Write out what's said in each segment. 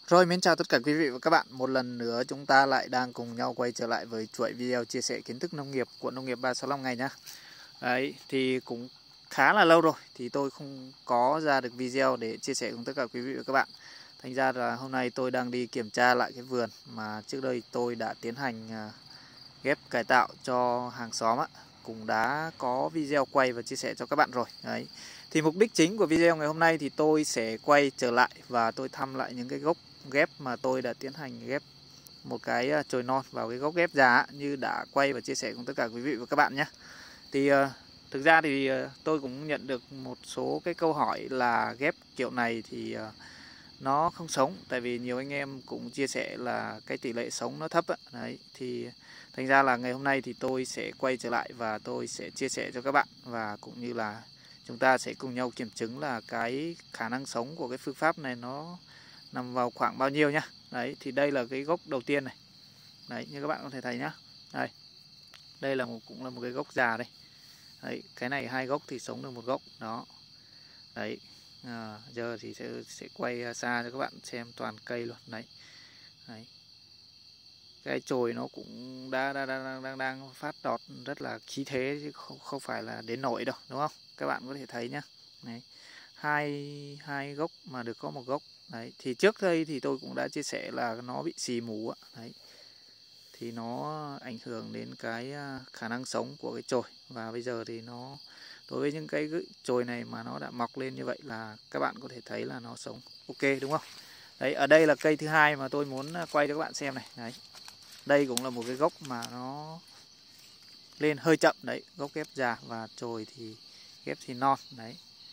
Rồi, mến chào tất cả quý vị và các bạn. Một lần nữa chúng ta lại đang cùng nhau quay trở lại với chuỗi video chia sẻ kiến thức nông nghiệp của Nông nghiệp 365 ngày nhá. Đấy, thì cũng khá là lâu rồi thì tôi không có ra được video để chia sẻ cùng tất cả quý vị và các bạn. Thành ra là hôm nay tôi đang đi kiểm tra lại cái vườn mà trước đây tôi đã tiến hành ghép cải tạo cho hàng xóm á, cũng đã có video quay và chia sẻ cho các bạn rồi. Đấy. Thì mục đích chính của video ngày hôm nay thì tôi sẽ quay trở lại và tôi thăm lại những cái gốc ghép mà tôi đã tiến hành ghép một cái chồi non vào cái gốc ghép già như đã quay và chia sẻ cùng tất cả quý vị và các bạn nhé. Thì thực ra thì tôi cũng nhận được một số cái câu hỏi là ghép kiểu này thì nó không sống, tại vì nhiều anh em cũng chia sẻ là cái tỷ lệ sống nó thấp á. Đấy, thì thành ra là ngày hôm nay thì tôi sẽ quay trở lại và tôi sẽ chia sẻ cho các bạn, và cũng như là chúng ta sẽ cùng nhau kiểm chứng là cái khả năng sống của cái phương pháp này nó nằm vào khoảng bao nhiêu nhá. Đấy, thì đây là cái gốc đầu tiên này. Đấy, như các bạn có thể thấy nhá. Đây. Đây là cũng là một cái gốc già đây. Đấy, cái này hai gốc thì sống được một gốc đó. Đấy. Giờ thì sẽ quay xa cho các bạn xem toàn cây luôn. Đấy. Đấy. Cái chồi nó cũng đang phát đọt rất là khí thế chứ không phải là đến nổi đâu, đúng không? Các bạn có thể thấy nhá. Đấy. Hai gốc mà được có một gốc. Đấy, thì trước đây thì tôi cũng đã chia sẻ là nó bị xì mù á. Đấy. Thì nó ảnh hưởng đến cái khả năng sống của cái chồi, và bây giờ thì nó đối với những cái chồi này mà nó đã mọc lên như vậy là các bạn có thể thấy là nó sống ok, đúng không? Đấy, ở đây là cây thứ hai mà tôi muốn quay cho các bạn xem này. Đấy. Đây cũng là một cái gốc mà nó lên hơi chậm đấy, gốc ghép già và chồi thì ghép thì non đấy.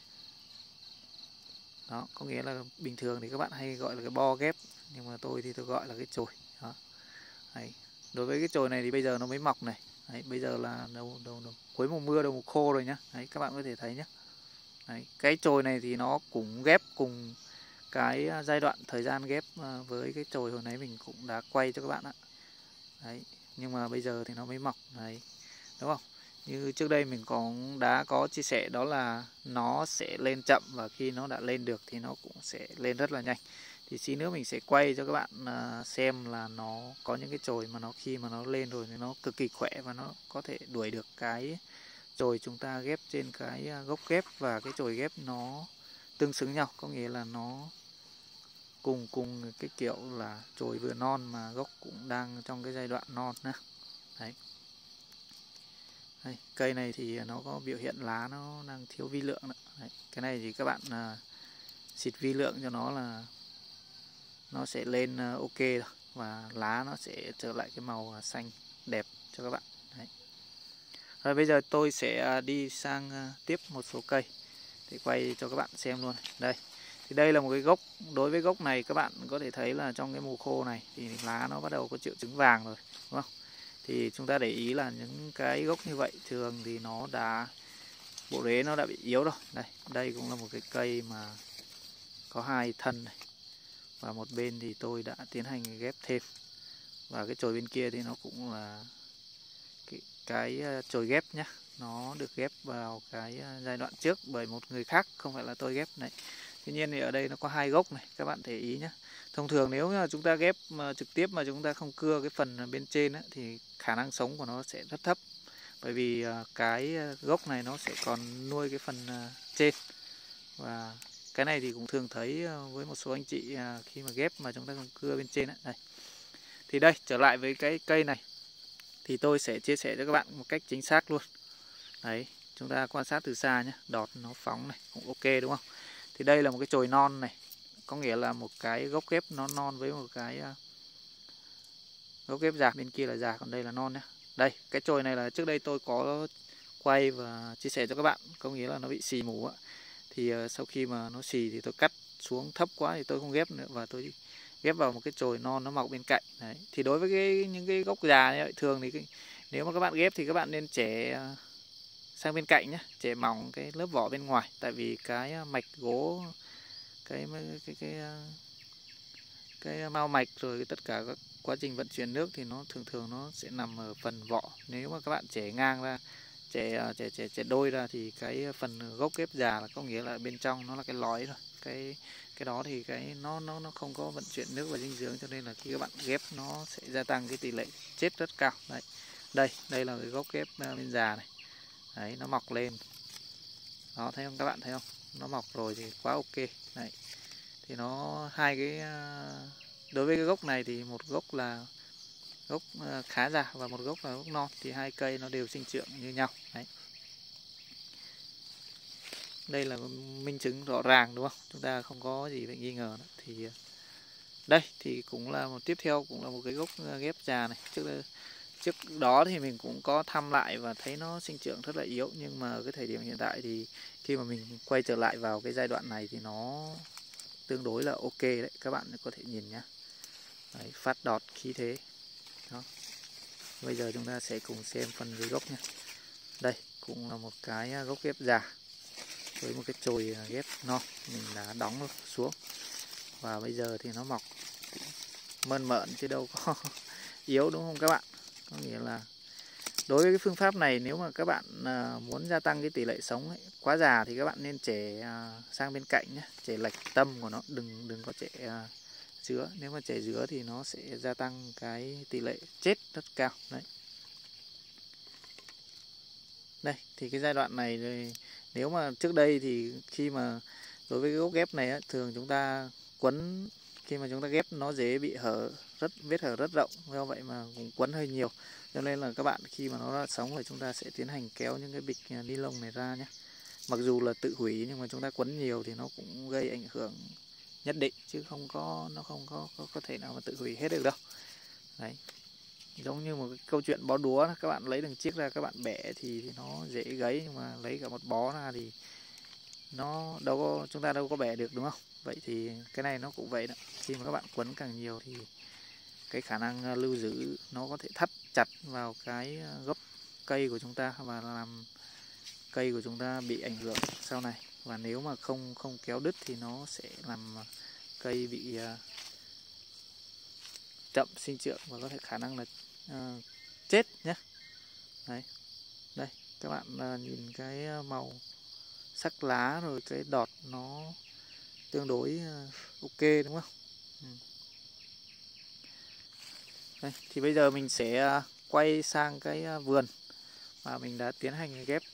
Đó, có nghĩa là bình thường thì các bạn hay gọi là cái bo ghép, nhưng mà tôi thì tôi gọi là cái chồi. Đó. Đấy. Đối với cái chồi này thì bây giờ nó mới mọc này. Đấy, bây giờ là đầu cuối mùa mưa, đầu mùa khô rồi nhá. Đấy, các bạn có thể thấy nhá. Đấy, cái chồi này thì nó cũng ghép cùng cái giai đoạn thời gian ghép với cái chồi hồi nãy mình cũng đã quay cho các bạn ạ. Đấy, nhưng mà bây giờ thì nó mới mọc. Đấy, đúng không? Như trước đây mình cũng đã có chia sẻ đó là nó sẽ lên chậm, và khi nó đã lên được thì nó cũng sẽ lên rất là nhanh. Thì xí nữa mình sẽ quay cho các bạn xem là nó có những cái chồi mà nó khi mà nó lên rồi thì nó cực kỳ khỏe và nó có thể đuổi được cái chồi chúng ta ghép trên cái gốc ghép, và cái chồi ghép nó tương xứng nhau, có nghĩa là nó cùng cái kiểu là chồi vừa non mà gốc cũng đang trong cái giai đoạn non nữa. Đấy. Đây, cây này thì nó có biểu hiện lá nó đang thiếu vi lượng. Đấy, cái này thì các bạn xịt vi lượng cho nó là nó sẽ lên ok rồi, và lá nó sẽ trở lại cái màu xanh đẹp cho các bạn. Đấy. Rồi bây giờ tôi sẽ đi sang tiếp một số cây để quay cho các bạn xem luôn. Đây, thì đây là một cái gốc. Đối với gốc này các bạn có thể thấy là trong cái mùa khô này thì lá nó bắt đầu có triệu chứng vàng rồi, đúng không? Thì chúng ta để ý là những cái gốc như vậy thường thì nó đã, bộ rễ nó đã bị yếu rồi. Đây cũng là một cái cây mà có hai thân này, và một bên thì tôi đã tiến hành ghép thêm, và cái chồi bên kia thì nó cũng là cái chồi ghép nhá, nó được ghép vào cái giai đoạn trước bởi một người khác, không phải là tôi ghép này. Tuy nhiên thì ở đây nó có hai gốc này, các bạn để ý nhé. Thông thường nếu mà chúng ta ghép trực tiếp mà chúng ta không cưa cái phần bên trên ấy, thì khả năng sống của nó sẽ rất thấp, bởi vì cái gốc này nó sẽ còn nuôi cái phần trên. Và cái này thì cũng thường thấy với một số anh chị khi mà ghép mà chúng ta không cưa bên trên ấy. Đây. Thì đây, trở lại với cái cây này thì tôi sẽ chia sẻ cho các bạn một cách chính xác luôn. Đấy, chúng ta quan sát từ xa nhé, đọt nó phóng này cũng ok, đúng không? Thì đây là một cái chồi non này, có nghĩa là một cái gốc ghép nó non với một cái gốc ghép già, bên kia là già còn đây là non nhé. Đây, cái chồi này là trước đây tôi có quay và chia sẻ cho các bạn, có nghĩa là nó bị xì mù á. Thì sau khi mà nó xì thì tôi cắt xuống thấp quá thì tôi không ghép nữa, và tôi ghép vào một cái chồi non nó mọc bên cạnh. Đấy. Thì đối với những cái gốc già như vậy, thường thì nếu mà các bạn ghép thì các bạn nên chẻ sang bên cạnh nhé, chẻ mỏng cái lớp vỏ bên ngoài, tại vì cái mạch gỗ, cái mao mạch rồi tất cả các quá trình vận chuyển nước thì nó thường nó sẽ nằm ở phần vỏ. Nếu mà các bạn chẻ ngang ra, chẻ đôi ra thì cái phần gốc ghép già là có nghĩa là bên trong nó là cái lõi rồi, cái cái đó thì cái nó không có vận chuyển nước và dinh dưỡng, cho nên là khi các bạn ghép nó sẽ gia tăng cái tỷ lệ chết rất cao. Đấy, đây là cái gốc ghép bên già này. Đấy, nó mọc lên đó, thấy không các bạn, thấy không, nó mọc rồi thì quá ok. Đấy, thì nó hai cái đối với cái gốc này thì một gốc là gốc khá già và một gốc là gốc non, thì hai cây nó đều sinh trưởng như nhau. Đấy, đây là minh chứng rõ ràng đúng không, chúng ta không có gì phải nghi ngờ nữa. Thì đây thì cũng là một tiếp theo, cũng là một cái gốc ghép già này. Trước đó thì mình cũng có thăm lại và thấy nó sinh trưởng rất là yếu, nhưng mà cái thời điểm hiện tại thì khi mà mình quay trở lại vào cái giai đoạn này thì nó tương đối là ok đấy, các bạn có thể nhìn nhá. Đấy, phát đọt khí thế đó. Bây giờ chúng ta sẽ cùng xem phần dưới gốc nha. Đây cũng là một cái gốc ghép già với một cái chồi ghép non mình đã đóng xuống, và bây giờ thì nó mọc mơn mởn chứ đâu có yếu, đúng không các bạn. Có nghĩa là đối với cái phương pháp này, nếu mà các bạn muốn gia tăng cái tỷ lệ sống ấy, quá già thì các bạn nên chẻ sang bên cạnh nhé, chẻ lệch tâm của nó, đừng có chẻ dứa. Nếu mà chẻ dứa thì nó sẽ gia tăng cái tỷ lệ chết rất cao. Đấy, đây thì cái giai đoạn này nếu mà trước đây thì khi mà đối với cái gốc ghép này á, thường chúng ta quấn, khi mà chúng ta ghép nó dễ bị vết hở rất rộng, do vậy mà cũng quấn hơi nhiều, cho nên là các bạn khi mà nó ra sống rồi chúng ta sẽ tiến hành kéo những cái bịch ni lông này ra nhé. Mặc dù là tự hủy nhưng mà chúng ta quấn nhiều thì nó cũng gây ảnh hưởng nhất định, chứ nó không có thể nào mà tự hủy hết được đâu. Đấy, giống như một cái câu chuyện bó đúa, các bạn lấy từng chiếc ra các bạn bẻ thì nó dễ gãy, nhưng mà lấy cả một bó ra thì nó chúng ta đâu có bẻ được, đúng không. Vậy thì cái này nó cũng vậy đó, khi mà các bạn quấn càng nhiều thì cái khả năng lưu giữ nó có thể thắt chặt vào cái gốc cây của chúng ta và làm cây của chúng ta bị ảnh hưởng sau này. Và nếu mà không kéo đứt thì nó sẽ làm cây bị chậm sinh trưởng và có thể khả năng là chết nhé. Đấy, đây các bạn nhìn cái màu sắc lá rồi cái đọt nó tương đối ok, đúng không. Đây, thì bây giờ mình sẽ quay sang cái vườn mà mình đã tiến hành ghép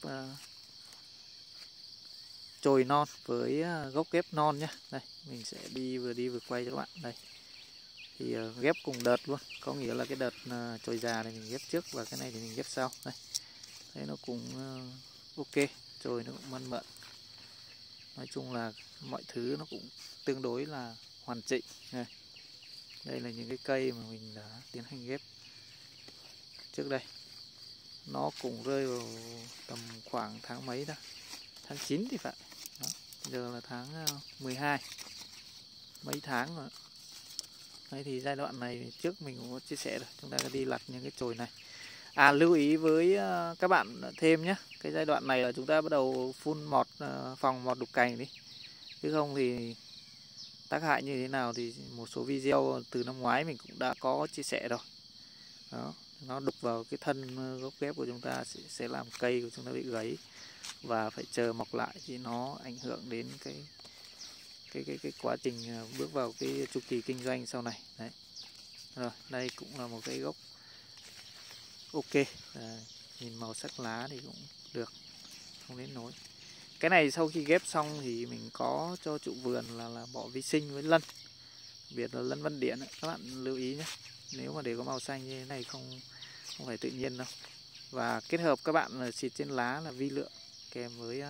chồi non với gốc ghép non nhé. Đây mình sẽ vừa đi vừa quay cho các bạn. Đây thì ghép cùng đợt luôn, có nghĩa là cái đợt chồi già này mình ghép trước và cái này thì mình ghép sau. Đây thấy nó cũng ok, chồi nó cũng mơn mởn, nói chung là mọi thứ nó cũng tương đối là hoàn chỉnh. Đây là những cái cây mà mình đã tiến hành ghép trước đây, nó cũng rơi vào tầm khoảng tháng mấy đó, tháng 9 thì phải đó. Giờ là tháng 12, mấy tháng rồi. Đấy thì giai đoạn này trước mình cũng có chia sẻ rồi, chúng ta đi lặt những cái chồi này. Lưu ý với các bạn thêm nhé, cái giai đoạn này là chúng ta bắt đầu phun phòng mọt đục cành đi, chứ không thì tác hại như thế nào thì một số video từ năm ngoái mình cũng đã có chia sẻ rồi. Đó, nó đục vào cái thân gốc ghép của chúng ta sẽ làm cây của chúng ta bị gãy và phải chờ mọc lại, thì nó ảnh hưởng đến cái quá trình bước vào cái chu kỳ kinh doanh sau này. Đấy, rồi đây cũng là một cái gốc ok. Nhìn màu sắc lá thì cũng được, không đến nỗi. Cái này sau khi ghép xong thì mình có cho trụ vườn là bỏ vi sinh với lân, biệt là lân Văn Điển ấy. Các bạn lưu ý nhé, nếu mà để có màu xanh như thế này không phải tự nhiên đâu. Và kết hợp các bạn xịt trên lá là vi lượng kèm với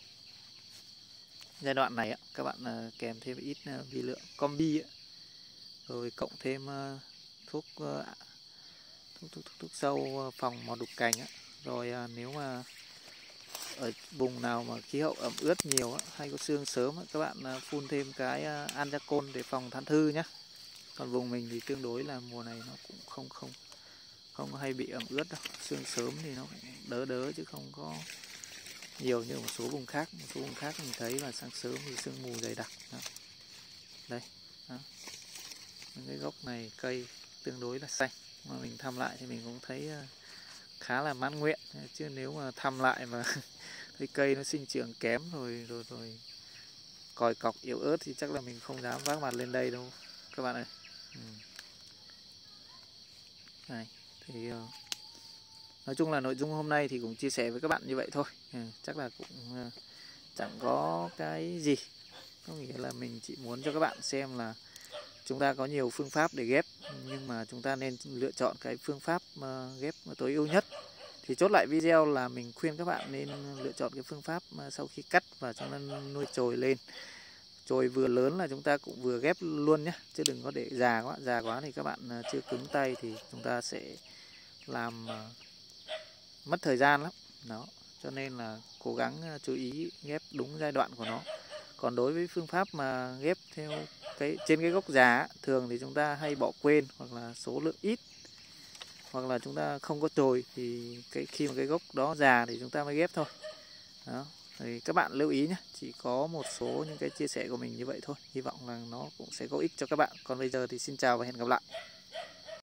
giai đoạn này các bạn kèm thêm ít vi lượng combi, rồi cộng thêm thuốc sâu phòng mọt đục cành. Rồi nếu mà ở vùng nào mà khí hậu ẩm ướt nhiều hay có sương sớm các bạn phun thêm cái Anjacol để phòng than thư nhé. Còn vùng mình thì tương đối là mùa này nó cũng không hay bị ẩm ướt đâu, sương sớm thì nó cũng đỡ chứ không có nhiều như một số vùng khác. Một số vùng khác mình thấy là sáng sớm thì sương mù dày đặc. Đó. Đây đó. Những cái gốc này cây tương đối là xanh, mà mình thăm lại thì mình cũng thấy khá là mãn nguyện. Chứ nếu mà thăm lại mà thấy cây nó sinh trưởng kém rồi còi cọc yếu ớt thì chắc là mình không dám vác mặt lên đây đâu các bạn ơi. Này, thì nói chung là nội dung hôm nay thì cũng chia sẻ với các bạn như vậy thôi. Chắc là cũng chẳng có cái gì, có nghĩa là mình chỉ muốn cho các bạn xem là chúng ta có nhiều phương pháp để ghép, nhưng mà chúng ta nên lựa chọn cái phương pháp ghép tối ưu nhất. Thì chốt lại video là mình khuyên các bạn nên lựa chọn cái phương pháp sau khi cắt và chúng ta nuôi chồi lên. Chồi vừa lớn là chúng ta cũng vừa ghép luôn nhé, chứ đừng có để già quá thì các bạn chưa cứng tay thì chúng ta sẽ làm mất thời gian lắm. Đó, cho nên là cố gắng chú ý ghép đúng giai đoạn của nó. Còn đối với phương pháp mà ghép theo trên cái gốc già, thường thì chúng ta hay bỏ quên, hoặc là số lượng ít, hoặc là chúng ta không có chồi, thì khi mà cái gốc đó già thì chúng ta mới ghép thôi. Đó, thì các bạn lưu ý nhé, chỉ có một số những cái chia sẻ của mình như vậy thôi, hy vọng là nó cũng sẽ có ích cho các bạn. Còn bây giờ thì xin chào và hẹn gặp lại.